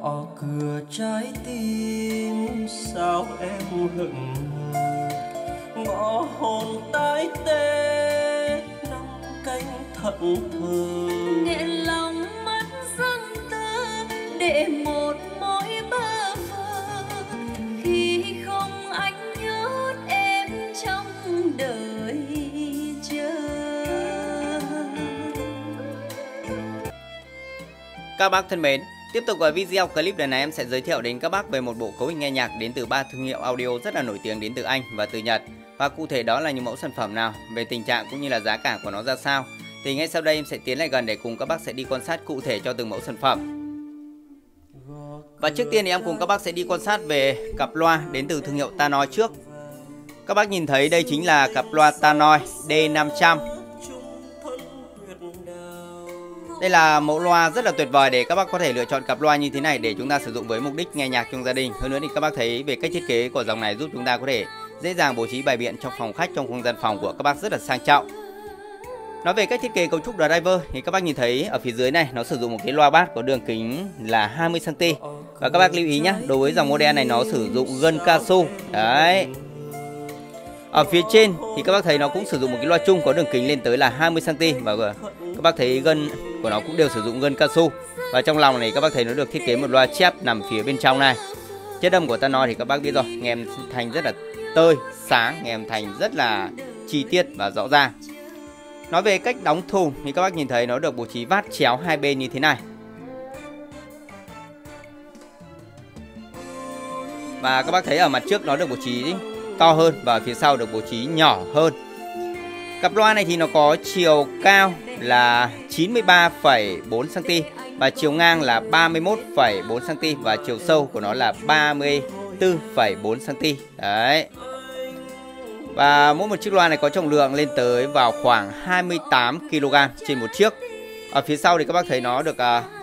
gõ cửa trái tim sao em hững hờ, ngõ hồn tái tê năm canh thẫn thờ, nghẹn lòng mắt dâng tơ để một mối bơ vơ khi không anh nhớ em trong đời chờ. Các bác thân mến, tiếp tục với video clip lần này em sẽ giới thiệu đến các bác về một bộ cấu hình nghe nhạc đến từ 3 thương hiệu audio rất là nổi tiếng đến từ Anh và từ Nhật. Và cụ thể đó là những mẫu sản phẩm nào, về tình trạng cũng như là giá cả của nó ra sao. Thì ngay sau đây em sẽ tiến lại gần để cùng các bác sẽ đi quan sát cụ thể cho từng mẫu sản phẩm. Và trước tiên thì em cùng các bác sẽ đi quan sát về cặp loa đến từ thương hiệu Tannoy trước. Các bác nhìn thấy đây chính là cặp loa Tannoy D500. Đây là mẫu loa rất là tuyệt vời để các bác có thể lựa chọn cặp loa như thế này để chúng ta sử dụng với mục đích nghe nhạc trong gia đình. Hơn nữa thì các bác thấy về cách thiết kế của dòng này giúp chúng ta có thể dễ dàng bố trí bài biện trong phòng khách, trong không gian phòng của các bác rất là sang trọng. Nói về cách thiết kế cấu trúc driver thì các bác nhìn thấy ở phía dưới này nó sử dụng một cái loa bass có đường kính là 20 cm. Và các bác lưu ý nhé, đối với dòng model này nó sử dụng gân cao su. Đấy. Ở phía trên thì các bác thấy nó cũng sử dụng một cái loa chung có đường kính lên tới là 20 cm và các bác thấy gân của nó cũng đều sử dụng gân cao su. Và trong lòng này các bác thấy nó được thiết kế một loa chép nằm phía bên trong này. Chất âm của Tannoy thì các bác biết rồi, nghe âm thanh rất là tơi, sáng, nghe âm thanh rất là chi tiết và rõ ràng. Nói về cách đóng thùng thì các bác nhìn thấy nó được bố trí vát chéo hai bên như thế này. Và các bác thấy ở mặt trước nó được bố trí to hơn và phía sau được bố trí nhỏ hơn. Cặp loa này thì nó có chiều cao là 93,4 cm và chiều ngang là 31,4 cm và chiều sâu của nó là 34,4 cm. Đấy. Và mỗi một chiếc loa này có trọng lượng lên tới vào khoảng 28 kg trên một chiếc. Ở phía sau thì các bác thấy nó được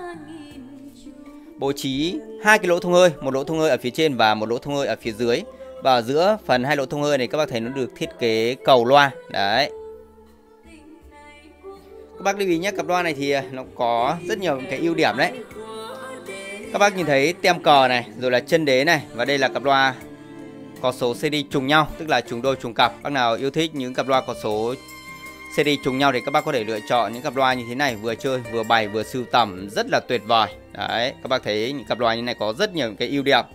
bố trí hai cái lỗ thông hơi, một lỗ thông hơi ở phía trên và một lỗ thông hơi ở phía dưới. Và ở giữa phần hai lỗ thông hơi này các bác thấy nó được thiết kế cầu loa. Đấy. Các bác lưu ý nhé, cặp loa này thì nó có rất nhiều cái ưu điểm đấy. Các bác nhìn thấy tem cờ này, rồi là chân đế này. Và đây là cặp loa có số CD trùng nhau, tức là trùng đôi trùng cặp. Bác nào yêu thích những cặp loa có số CD trùng nhau thì các bác có thể lựa chọn những cặp loa như thế này, vừa chơi, vừa bày, vừa sưu tầm, rất là tuyệt vời. Đấy, các bác thấy những cặp loa như này có rất nhiều cái ưu điểm.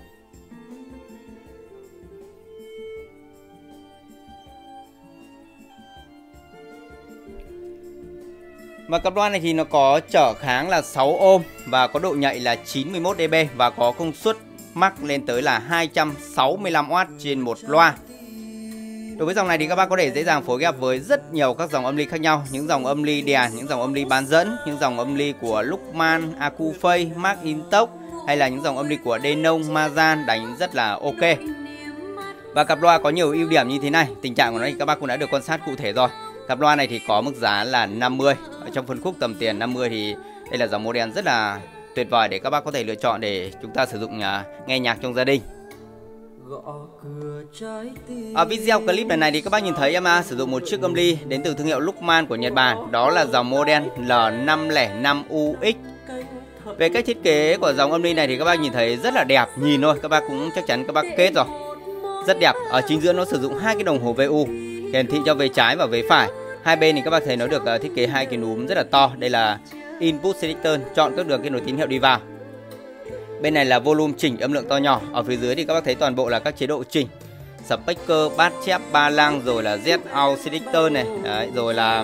Và cặp loa này thì nó có trở kháng là 6 ohm và có độ nhạy là 91 dB và có công suất max lên tới là 265W trên một loa. Đối với dòng này thì các bác có thể dễ dàng phối ghép với rất nhiều các dòng âm ly khác nhau, những dòng âm ly đèn, những dòng âm ly bán dẫn, những dòng âm ly của Luckman, Acufay, McIntosh hay là những dòng âm ly của Denon, Mazan đánh rất là ok. Và cặp loa có nhiều ưu điểm như thế này, tình trạng của nó thì các bác cũng đã được quan sát cụ thể rồi. Cặp loa này thì có mức giá là 50. Ở trong phân khúc tầm tiền 50 thì đây là dòng model rất là tuyệt vời để các bác có thể lựa chọn để chúng ta sử dụng nghe nhạc trong gia đình. Ở video clip lần này thì các bác nhìn thấy em sử dụng một chiếc âm ly đến từ thương hiệu Luckman của Nhật Bản. Đó là dòng model L505UX. Về cách thiết kế của dòng âm ly này thì các bác nhìn thấy rất là đẹp. Nhìn thôi các bác cũng chắc chắn các bác kết rồi. Rất đẹp. Ở chính giữa nó sử dụng hai cái đồng hồ VU hiển thị cho về trái và về phải. Hai bên thì các bác thấy nó được thiết kế hai cái núm rất là to. Đây là input selector, chọn các đường kết nối tín hiệu đi vào. Bên này là volume chỉnh âm lượng to nhỏ. Ở phía dưới thì các bác thấy toàn bộ là các chế độ chỉnh, speaker, bass chép, ba lăng, rồi là Z out selector này. Đấy, rồi là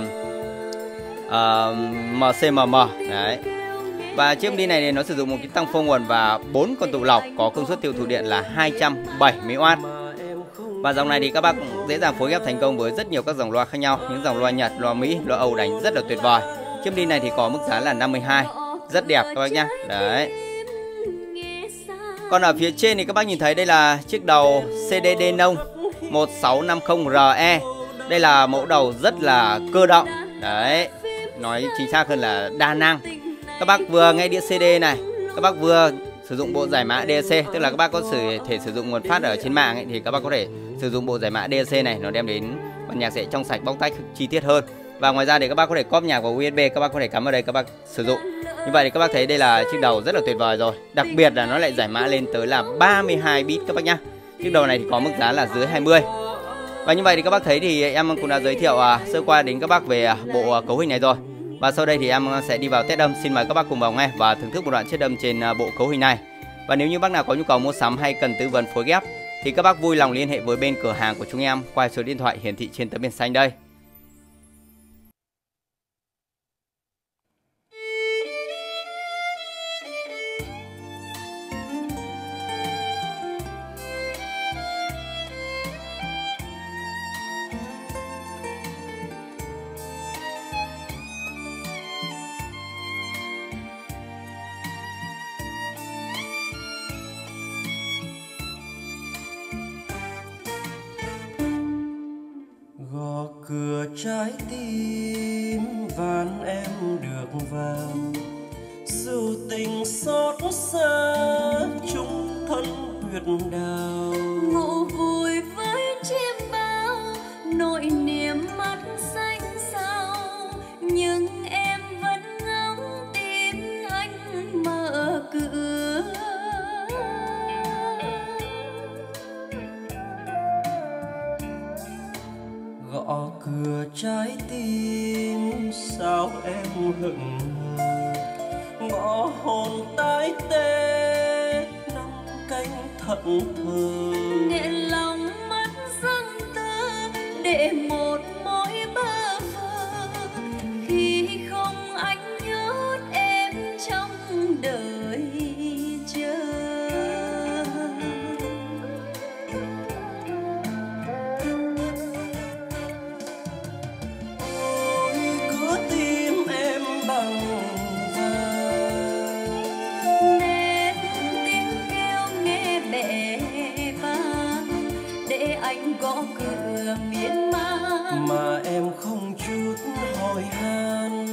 MCMM. Đấy. Và chiếc âm ly này thì nó sử dụng một cái tăng phô nguồn và 4 con tụ lọc có công suất tiêu thụ điện là 270W. Và dòng này thì các bác cũng dễ dàng phối ghép thành công với rất nhiều các dòng loa khác nhau, những dòng loa Nhật, loa Mỹ, loa Âu đánh rất là tuyệt vời. Chiếc âm ly này thì có mức giá là 52, rất đẹp các bác nhá. Đấy. Còn ở phía trên thì các bác nhìn thấy đây là chiếc đầu CD Denon 1650RE. Đây là mẫu đầu rất là cơ động. Đấy, nói chính xác hơn là đa năng. Các bác vừa nghe đĩa CD này, các bác vừa sử dụng bộ giải mã DAC, tức là các bác có thể sử dụng nguồn phát ở trên mạng ấy, thì các bác có thể sử dụng bộ giải mã DAC này, nó đem đến bản nhạc sẽ trong sạch bóc tách chi tiết hơn. Và ngoài ra thì các bác có thể cóp nhạc vào USB, các bác có thể cắm vào đây các bác sử dụng. Như vậy thì các bác thấy đây là chiếc đầu rất là tuyệt vời rồi. Đặc biệt là nó lại giải mã lên tới là 32 bit các bác nhá. Chiếc đầu này thì có mức giá là dưới 20. Và như vậy thì các bác thấy thì em cũng đã giới thiệu sơ qua đến các bác về bộ cấu hình này rồi. Và sau đây thì em sẽ đi vào test âm. Xin mời các bác cùng vào nghe và thưởng thức một đoạn test âm trên bộ cấu hình này. Và nếu như bác nào có nhu cầu mua sắm hay cần tư vấn phối ghép thì các bác vui lòng liên hệ với bên cửa hàng của chúng em qua số điện thoại hiển thị trên tấm biển xanh đây. Gõ cửa trái tim van em được vào, dù tình xót xa chung thân huyệt đào. Ngủ vui với chim bao, nỗi niềm mắt xanh sao, nhưng em vẫn ngóng tin anh mở cửa. Gõ cửa trái tim sao em hững hờ, ngõ hồn tái tê nắm cánh thẫn thờ. Nghẹn lòng mắt dâng tơ để một mối bơ vơ, khi không anh nhớ em trong đời chờ. Anh gõ cửa miên man mà em không chút hỏi han,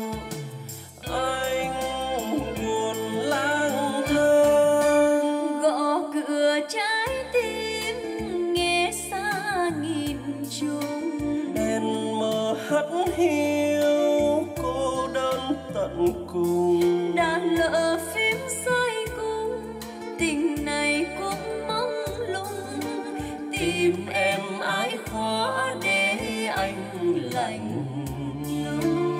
anh buồn lang thang. Gõ cửa trái tim nghe xa nghìn trùng, đèn mờ hắt hiu cô đơn tận cùng. đã lỡ phím rơi cung, tình này cũng mong lung, tìm em ái khóa để anh lạnh lùng.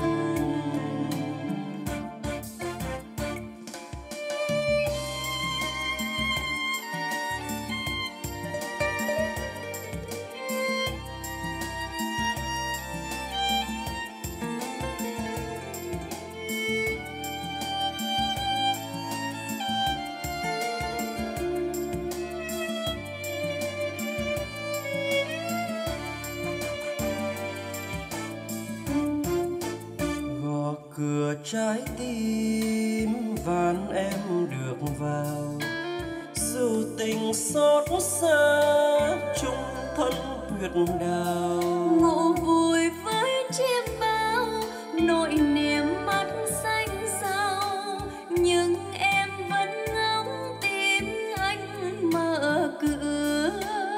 Cửa trái tim van em được vào, dù tình xót xa chung thân huyệt đào. ngủ vui với chim bao, nỗi niềm mắt xanh sao, nhưng em vẫn ngóng tin anh mở cửa.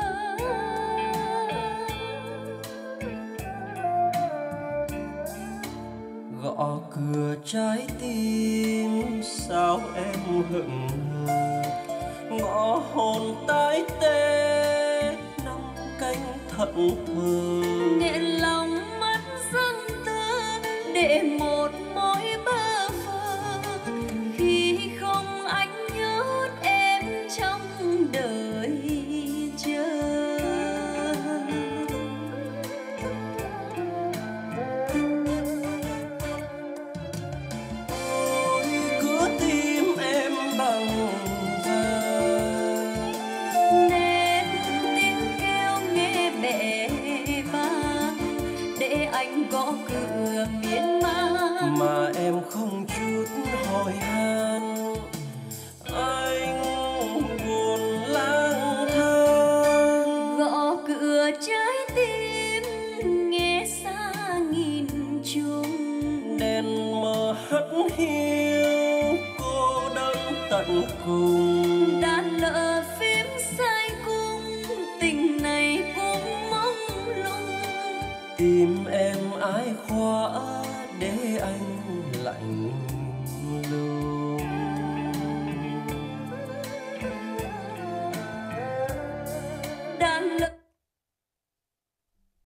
Gõ cửa trái tim sao em hững hờ, ngõ hồn tái tê nắm cánh thẫn thờ. Nghẹn lòng mắt dâng tơ để một mối bơ vơ, khi không anh nhớ em trong đời chờ. Anh gõ cửa miên man mà em không chút hỏi han, anh buồn lang thang. gõ cửa trái tim nghe xa nghìn trùng, đèn mờ hắt hiu cô đơn tận cùng. đã lỡ phím sai cung, tình này cũng mong lung, tìm em mãi khóa để anh lạnh lùng.